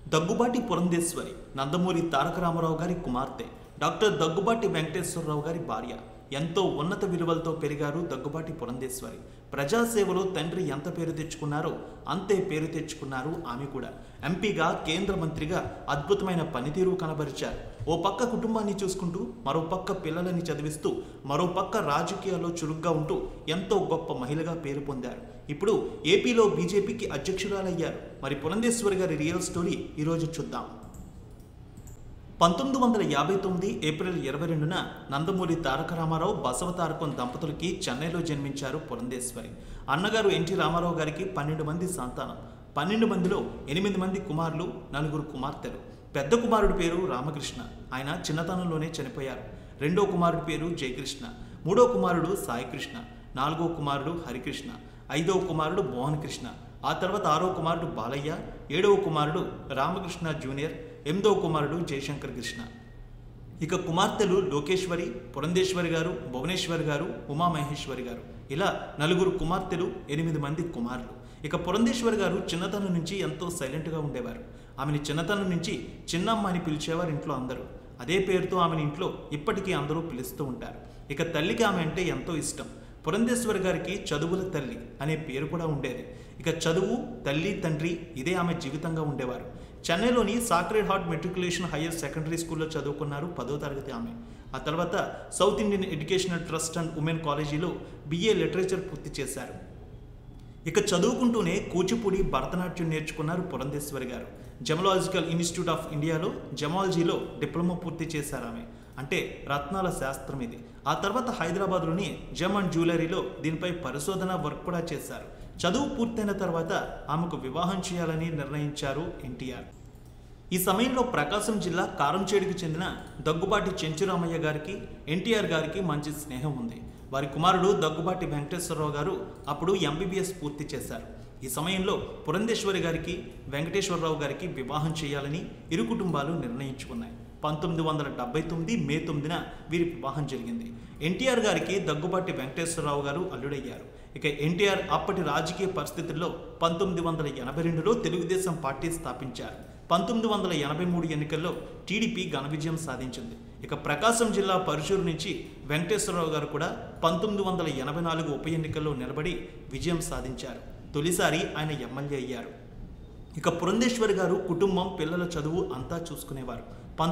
దగ్గుబాటి పురంధేశ్వరి నందమూరి తారక రామారావు గారి కుమార్తె, డాక్టర్ దగ్గుబాటి వెంకటేశ్వరరావు గారి భార్య. ఎంతో ఉన్నత విలువలతో పెరిగారు దగ్గుబాటి పురంధేశ్వరి. ప్రజాసేవలో తండ్రి ఎంత పేరు తెచ్చుకున్నారో అంతే పేరు తెచ్చుకున్నారు ఆమె కూడా. ఎంపీగా, కేంద్ర మంత్రిగా అద్భుతమైన పనితీరు కనబరిచారు. ఓ పక్క కుటుంబాన్ని చూసుకుంటూ, మరో పక్క పిల్లలని చదివిస్తూ, మరో పక్క రాజకీయాల్లో చురుగ్గా ఉంటూ ఎంతో గొప్ప మహిళగా పేరు పొందారు. ఇప్పుడు ఏపీలో బీజేపీకి అధ్యక్షురాలయ్యారు. మరి పురంధేశ్వరి గారి రియల్ స్టోరీ ఈరోజు చూద్దాం. 1959 ఏప్రిల్ 22న నందమూరి తారక రామారావు, బసవతారకం దంపతులకి చెన్నైలో జన్మించారు పురంధేశ్వరి. అన్నగారు ఎన్టీ రామారావు గారికి 12 మంది సంతానం. 12 మందిలో 8 మంది కుమారులు, 4 కుమార్తెలు. పెద్ద కుమారుడి పేరు రామకృష్ణ, ఆయన చిన్నతనంలోనే చనిపోయారు. రెండో కుమారుడి పేరు జయకృష్ణ, మూడో కుమారుడు సాయికృష్ణ, 4వ కుమారుడు హరికృష్ణ, 5వ కుమారుడు మోహన్ కృష్ణ, ఆ తర్వాత 6వ కుమారుడు బాలయ్య, 7వ కుమారుడు రామకృష్ణ జూనియర్, 8వ కుమారుడు జయశంకర్ కృష్ణ. ఇక కుమార్తెలు లోకేశ్వరి, పురంధేశ్వరి గారు, భువనేశ్వరి గారు, ఉమామహేశ్వరి గారు. ఇలా 4 కుమార్తెలు, 8 మంది కుమారులు. ఇక పురంధేశ్వరి గారు చిన్నతనం నుంచి ఎంతో సైలెంట్గా ఉండేవారు. ఆమెని చిన్నతనం నుంచి చిన్నమ్మ అని పిలిచేవారు ఇంట్లో అందరూ. అదే పేరుతో ఆమెను ఇంట్లో ఇప్పటికీ అందరూ పిలుస్తూ ఉంటారు. ఇక తల్లికి ఆమె అంటే ఎంతో ఇష్టం. పురంధేశ్వరి గారికి చదువుల తల్లి అనే పేరు కూడా ఉండేది. ఇక చదువు, తల్లి, తండ్రి ఇదే ఆమె జీవితంగా ఉండేవారు. చెన్నైలోని sacred heart matriculation higher secondary స్కూల్లో చదువుకున్నారు 10వ తరగతి ఆమె. ఆ తర్వాత south Indian educational trust and women కాలేజీలో BA లిటరేచర్ పూర్తి చేశారు. ఇక చదువుకుంటూనే కూచిపూడి, భరతనాట్యం నేర్చుకున్నారు పురంధేశ్వరి గారు. జెమలాజికల్ ఇన్స్టిట్యూట్ ఆఫ్ ఇండియాలో జమాలజీలో డిప్లొమా పూర్తి చేశారు ఆమె. అంటే రత్నాల శాస్త్రం ఇది. ఆ తర్వాత హైదరాబాద్లోని జెమ్ అండ్ జ్యువెలరీలో దీనిపై పరిశోధన వర్క్ కూడా చేశారు. చదువు పూర్తయిన తర్వాత ఆమెకు వివాహం చేయాలని నిర్ణయించారు ఎన్టీఆర్. ఈ సమయంలో ప్రకాశం జిల్లా కారంచేడుకు చెందిన దగ్గుబాటి చెంచురామయ్య గారికి, ఎన్టీఆర్ గారికి మంచి స్నేహం ఉంది. వారి కుమారుడు దగ్గుబాటి వెంకటేశ్వరరావు గారు అప్పుడు MBBS పూర్తి చేశారు. ఈ సమయంలో పురంధేశ్వరి గారికి, వెంకటేశ్వరరావు గారికి వివాహం చేయాలని ఇరు కుటుంబాలు నిర్ణయించుకున్నాయి. 1979 మే 9న వీరి వివాహం జరిగింది. ఎన్టీఆర్ గారికి దగ్గుబాటి వెంకటేశ్వరరావు గారు అల్లుడయ్యారు. ఇక ఎన్టీఆర్ అప్పటి రాజకీయ పరిస్థితుల్లో 1982లో తెలుగుదేశం పార్టీ స్థాపించారు. 1983 ఎన్నికల్లో టీడీపీ ఘన విజయం సాధించింది. ఇక ప్రకాశం జిల్లా పరుచూరు నుంచి వెంకటేశ్వరరావు గారు కూడా 1984 ఉప ఎన్నికల్లో నిలబడి విజయం సాధించారు. తొలిసారి ఆయన ఎమ్మెల్యే అయ్యారు. ఇక పురంధేశ్వరి గారు కుటుంబం, పిల్లల చదువు అంతా చూసుకునేవారు.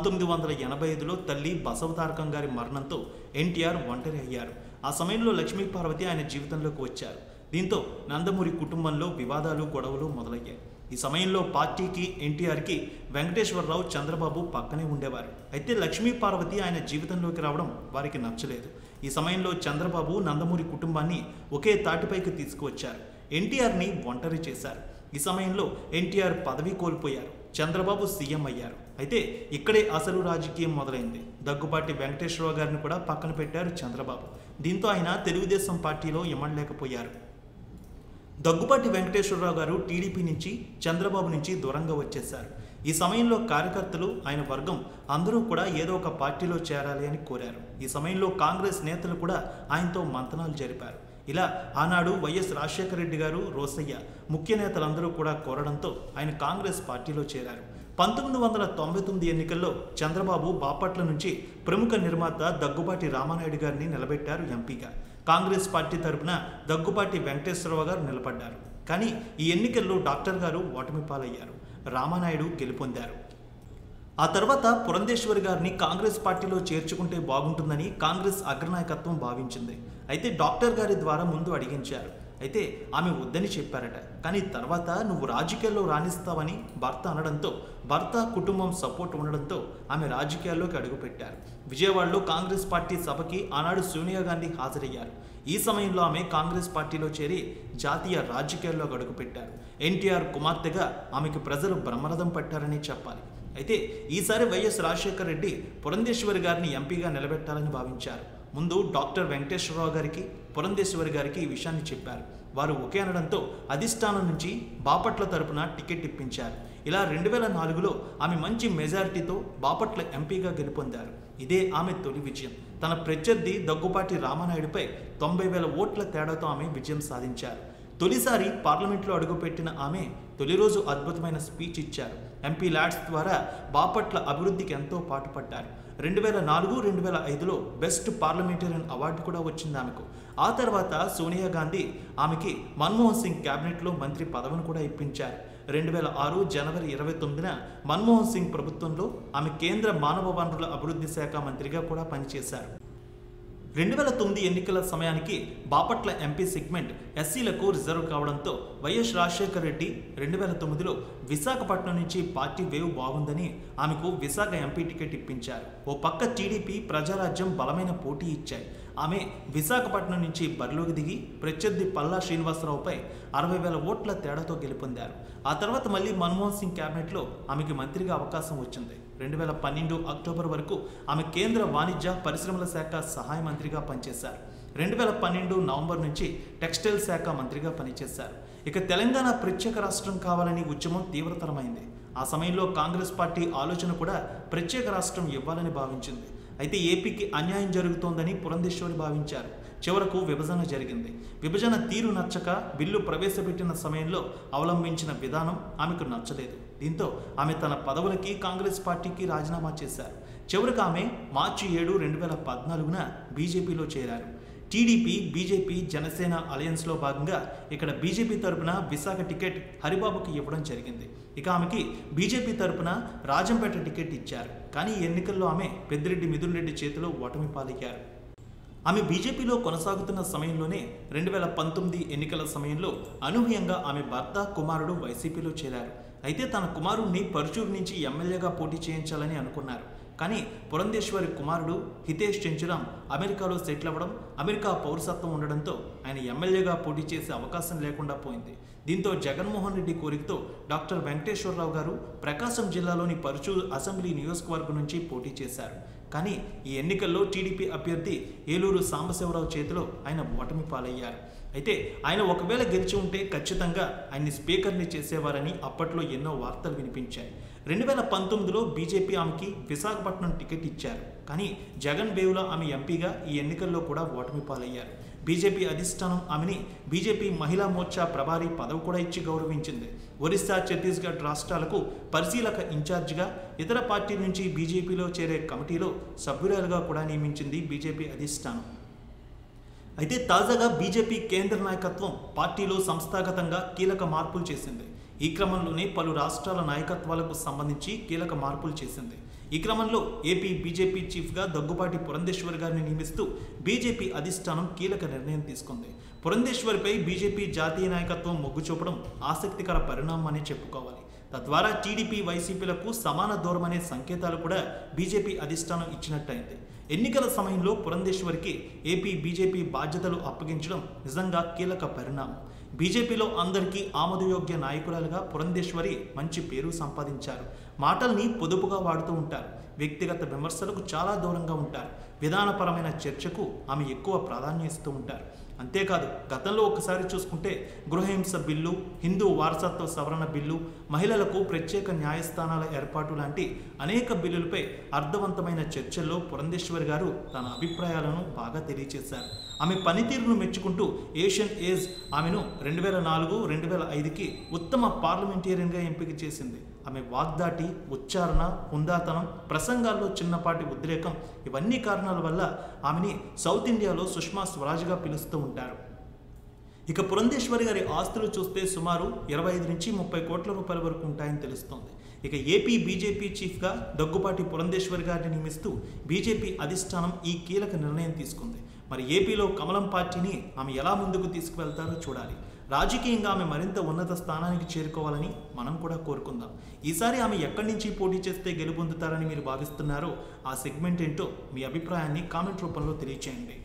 1985లో తల్లి బసవతారకం గారి మరణంతో ఎన్టీఆర్ ఒంటరి అయ్యారు. ఆ సమయంలో లక్ష్మీపార్వతి ఆయన జీవితంలోకి వచ్చారు. దీంతో నందమూరి కుటుంబంలో వివాదాలు, గొడవలు మొదలయ్యాయి. ఈ సమయంలో పార్టీకి, ఎన్టీఆర్కి వెంకటేశ్వరరావు, చంద్రబాబు పక్కనే ఉండేవారు. అయితే లక్ష్మీపార్వతి ఆయన జీవితంలోకి రావడం వారికి నచ్చలేదు. ఈ సమయంలో చంద్రబాబు నందమూరి కుటుంబాన్ని ఒకే తాటిపైకి తీసుకువచ్చారు. ఎన్టీఆర్ని ఒంటరి చేశారు. ఈ సమయంలో ఎన్టీఆర్ పదవి కోల్పోయారు. చంద్రబాబు సీఎం అయ్యారు. అయితే ఇక్కడే అసలు రాజకీయం మొదలైంది. దగ్గుబాటి వెంకటేశ్వరరావు గారిని కూడా పక్కన పెట్టారు చంద్రబాబు. దీంతో ఆయన తెలుగుదేశం పార్టీలో ఇమడలేకపోయారు. దగ్గుబాటి వెంకటేశ్వరరావు గారు టీడీపీ నుంచి, చంద్రబాబు నుంచి దూరంగా వచ్చేశారు. ఈ సమయంలో కార్యకర్తలు, ఆయన వర్గం అందరూ కూడా ఏదో ఒక పార్టీలో చేరాలి అని కోరారు. ఈ సమయంలో కాంగ్రెస్ నేతలు కూడా ఆయనతో మంతనాలు జరిపారు. ఇలా ఆనాడు వైఎస్ రాజశేఖర రెడ్డి గారు, రోసయ్య ముఖ్య నేతలందరూ కూడా కోరడంతో ఆయన కాంగ్రెస్ పార్టీలో చేరారు. 1999 ఎన్నికల్లో చంద్రబాబు బాపట్ల నుంచి ప్రముఖ నిర్మాత దగ్గుబాటి రామానాయుడు గారిని నిలబెట్టారు ఎంపీగా. కాంగ్రెస్ పార్టీ తరపున దగ్గుబాటి వెంకటేశ్వరరావు గారు నిలబడ్డారు. కానీ ఈ ఎన్నికల్లో డాక్టర్ గారు ఓటమి పాలయ్యారు. రామానాయుడు గెలుపొందారు. ఆ తర్వాత పురంధేశ్వరి గారిని కాంగ్రెస్ పార్టీలో చేర్చుకుంటే బాగుంటుందని కాంగ్రెస్ అగ్రనాయకత్వం భావించింది. అయితే డాక్టర్ గారి ద్వారా ముందు అడిగించారు. అయితే ఆమె వద్దని చెప్పారట. కానీ తర్వాత నువ్వు రాజకీయాల్లో రాణిస్తావని భర్త అనడంతో, భర్త కుటుంబం సపోర్ట్ ఉండడంతో ఆమె రాజకీయాల్లోకి అడుగుపెట్టారు. విజయవాడలో కాంగ్రెస్ పార్టీ సభకి ఆనాడు సోనియా గాంధీ హాజరయ్యారు. ఈ సమయంలో ఆమె కాంగ్రెస్ పార్టీలో చేరి జాతీయ రాజకీయాల్లోకి అడుగుపెట్టారు. ఎన్టీఆర్ కుమార్తెగా ఆమెకు ప్రజలు బ్రహ్మరథం పట్టారని చెప్పాలి. అయితే ఈసారి వైఎస్ రాజశేఖర రెడ్డి పురంధేశ్వరి గారిని ఎంపీగా నిలబెట్టాలని భావించారు. ముందు డాక్టర్ వెంకటేశ్వరరావు గారికి, పురంధేశ్వరి గారికి ఈ విషయాన్ని చెప్పారు. వారు ఒకే అనడంతో అధిష్టానం నుంచి బాపట్ల తరపున టికెట్ ఇప్పించారు. ఇలా 2004లో ఆమె మంచి మెజారిటీతో బాపట్ల ఎంపీగా గెలుపొందారు. ఇదే ఆమె తొలి విజయం. తన ప్రత్యర్థి దగ్గుబాటి రామానాయుడుపై 90,000 ఓట్ల తేడాతో ఆమె విజయం సాధించారు. తొలిసారి పార్లమెంట్లో అడుగుపెట్టిన ఆమె తొలి రోజు అద్భుతమైన స్పీచ్ ఇచ్చారు. ఎంపీ ల్యాడ్స్ ద్వారా బాపట్ల అభివృద్ధికి ఎంతో పాటుపడ్డారు. 2004-2005లో బెస్ట్ పార్లమెంటేరియన్ అవార్డు కూడా వచ్చింది ఆమెకు. ఆ తర్వాత సోనియా గాంధీ ఆమెకి మన్మోహన్ సింగ్ క్యాబినెట్లో మంత్రి పదవిని కూడా ఇప్పించారు. 2006 జనవరి 29న మన్మోహన్ సింగ్ ప్రభుత్వంలో ఆమె కేంద్ర మానవ వనరుల అభివృద్ధి శాఖ మంత్రిగా కూడా పనిచేశారు. 2009 ఎన్నికల సమయానికి బాపట్ల ఎంపీ సెగ్మెంట్ ఎస్సీలకు రిజర్వ్ కావడంతో వైఎస్ రాజశేఖర రెడ్డి 2009లో విశాఖపట్నం నుంచి పార్టీ వేవ్ బాగుందని ఆమెకు విశాఖ ఎంపీ టికెట్ ఇప్పించారు. ఓ పక్క టీడీపీ, ప్రజారాజ్యం బలమైన పోటీ ఇచ్చాయి. ఆమె విశాఖపట్నం నుంచి బరిలోకి దిగి ప్రత్యర్థి పల్లా శ్రీనివాసరావుపై 60,000 ఓట్ల తేడాతో గెలుపొందారు. ఆ తర్వాత మళ్ళీ మన్మోహన్ సింగ్ క్యాబినెట్లో ఆమెకి మంత్రిగా అవకాశం వచ్చింది. 2012 అక్టోబర్ వరకు ఆమె కేంద్ర వాణిజ్య పరిశ్రమల శాఖ సహాయ మంత్రిగా పనిచేశారు. 2012 నవంబర్ నుంచి టెక్స్టైల్ శాఖ మంత్రిగా పనిచేశారు. ఇక తెలంగాణ ప్రత్యేక రాష్ట్రం కావాలని ఉద్యమం తీవ్రతరమైంది. ఆ సమయంలో కాంగ్రెస్ పార్టీ ఆలోచన కూడా ప్రత్యేక రాష్ట్రం ఇవ్వాలని భావించింది. అయితే ఏపీకి అన్యాయం జరుగుతోందని పురంధేశ్వరి భావించారు. చివరకు విభజన జరిగింది. విభజన తీరు నచ్చక బిల్లు ప్రవేశపెట్టిన సమయంలో అవలంబించిన విధానం ఆమెకు నచ్చలేదు. దీంతో ఆమె తన పదవులకి కాంగ్రెస్ పార్టీకి రాజీనామా చేశారు. చివరికి ఆమె మార్చి 7, 2014న బీజేపీలో చేరారు. టీడీపీ, బీజేపీ, జనసేన అలయన్స్లో భాగంగా ఇక్కడ బీజేపీ తరపున విశాఖ టికెట్ హరిబాబుకి ఇవ్వడం జరిగింది. ఇక ఆమెకి బీజేపీ తరపున రాజంపేట టికెట్ ఇచ్చారు. కానీ ఈ ఎన్నికల్లో ఆమె పెద్దిరెడ్డి మిథున్ రెడ్డి చేతిలో ఓటమి పాలయ్యారు. ఆమె బీజేపీలో కొనసాగుతున్న సమయంలోనే 2019 ఎన్నికల సమయంలో అనూహ్యంగా ఆమె భర్త, కుమారుడు వైసీపీలో చేరారు. అయితే తన కుమారుడిని పరుచూరు నుంచి ఎమ్మెల్యేగా పోటీ చేయించాలని అనుకున్నారు. కానీ పురంధేశ్వరి కుమారుడు హితేష్ చెంచురాం అమెరికాలో సెటిల్ అవ్వడం, అమెరికా పౌరసత్వం ఉండడంతో ఆయన ఎమ్మెల్యేగా పోటీ చేసే అవకాశం లేకుండా పోయింది. దీంతో జగన్మోహన్ రెడ్డి కోరికతో డాక్టర్ వెంకటేశ్వరరావు గారు ప్రకాశం జిల్లాలోని పరుచూరు అసెంబ్లీ నియోజకవర్గం నుంచి పోటీ చేశారు. కానీ ఈ ఎన్నికల్లో టీడీపీ అభ్యర్థి ఏలూరు సాంబశివరావు చేతిలో ఆయన ఓటమి పాలయ్యారు. అయితే ఆయన ఒకవేళ గెలిచి ఉంటే ఖచ్చితంగా ఆయన్ని స్పీకర్ని చేసేవారని అప్పట్లో ఎన్నో వార్తలు వినిపించాయి. 2019లో బీజేపీ ఆమెకి విశాఖపట్నం టికెట్ ఇచ్చారు. కానీ జగన్ వేవ్లో ఆమె ఎంపీగా ఈ ఎన్నికల్లో కూడా ఓటమి పాలయ్యారు. బీజేపీ అధిష్టానం ఆమెని బీజేపీ మహిళా మోర్చా ప్రభారీ పదవి కూడా ఇచ్చి గౌరవించింది. ఒరిస్సా, ఛత్తీస్గఢ్ రాష్ట్రాలకు పరిశీలక ఇన్ఛార్జిగా, ఇతర పార్టీల నుంచి బీజేపీలో చేరే కమిటీలో సభ్యురాలుగా కూడా నియమించింది బీజేపీ అధిష్టానం. అయితే తాజాగా బీజేపీ కేంద్ర నాయకత్వం పార్టీలో సంస్థాగతంగా కీలక మార్పులు చేసింది. ఈ క్రమంలోనే పలు రాష్ట్రాల నాయకత్వాలకు సంబంధించి కీలక మార్పులు చేసింది. ఈ క్రమంలో ఏపీ బీజేపీ చీఫ్గా దగ్గుబాటి పురంధేశ్వరి గారిని నియమిస్తూ బీజేపీ అధిష్టానం కీలక నిర్ణయం తీసుకుంది. పురంధేశ్వరిపై బీజేపీ జాతీయ నాయకత్వం మొగ్గు చూపడం ఆసక్తికర పరిణామం అని చెప్పుకోవాలి. తద్వారా టీడీపీ, వైసీపీలకు సమాన దూరం అనే సంకేతాలు కూడా బీజేపీ అధిష్టానం ఇచ్చినట్టయింది. ఎన్నికల సమయంలో పురంధేశ్వరికి ఏపీ బీజేపీ బాధ్యతలు అప్పగించడం నిజంగా కీలక పరిణామం. బీజేపీలో అందరికీ ఆమోదయోగ్య నాయకురాలుగా పురంధేశ్వరి మంచి పేరు సంపాదించారు. మాటల్ని పొదుపుగా వాడుతూ ఉంటారు. వ్యక్తిగత విమర్శలకు చాలా దూరంగా ఉంటారు. విధానపరమైన చర్చకు ఆమె ఎక్కువ ప్రాధాన్యం ఇస్తూ ఉంటారు. అంతేకాదు, గతంలో ఒకసారి చూసుకుంటే గృహహింస బిల్లు, హిందూ వారసత్వ సవరణ బిల్లు, మహిళలకు ప్రత్యేక న్యాయస్థానాల ఏర్పాటు లాంటి అనేక బిల్లులపై అర్థవంతమైన చర్చల్లో పురంధేశ్వరి గారు తన అభిప్రాయాలను బాగా తెలియజేశారు. ఆమె పనితీరును మెచ్చుకుంటూ ఏషియన్ ఏజ్ ఆమెను 2004, 2005కి ఉత్తమ పార్లమెంటేరియన్గా ఎంపిక చేసింది. ఆమె వాగ్దాటి, ఉచ్చారణ, హుందాతనం, ప్రసంగాల్లో చిన్నపాటి ఉద్రేకం ఇవన్నీ కారణాల వల్ల ఆమెని సౌత్ ఇండియాలో సుష్మా స్వరాజ్గా పిలుస్తూ ఉంటారు. ఇక పురంధేశ్వరి గారి ఆస్తులు చూస్తే సుమారు 25-30 కోట్ల రూపాయల వరకు ఉంటాయని తెలుస్తోంది. ఇక ఏపీ బీజేపీ చీఫ్గా దగ్గుబాటి పురంధేశ్వరి గారిని నియమిస్తూ బీజేపీ అధిష్టానం ఈ కీలక నిర్ణయం తీసుకుంది. మరి ఏపీలో కమలం పార్టీని ఆమె ఎలా ముందుకు తీసుకువెళ్తారో చూడాలి. రాజకీయంగా ఆమె మరింత ఉన్నత స్థానానికి చేరుకోవాలని మనం కూడా కోరుకుందాం. ఈసారి ఆమె ఎక్కడి నుంచి పోటీ చేస్తే గెలుపొందుతారని మీరు భావిస్తున్నారో ఆ సెగ్మెంట్ ఏంటో మీ అభిప్రాయాన్ని కామెంట్ రూపంలో తెలియచేయండి.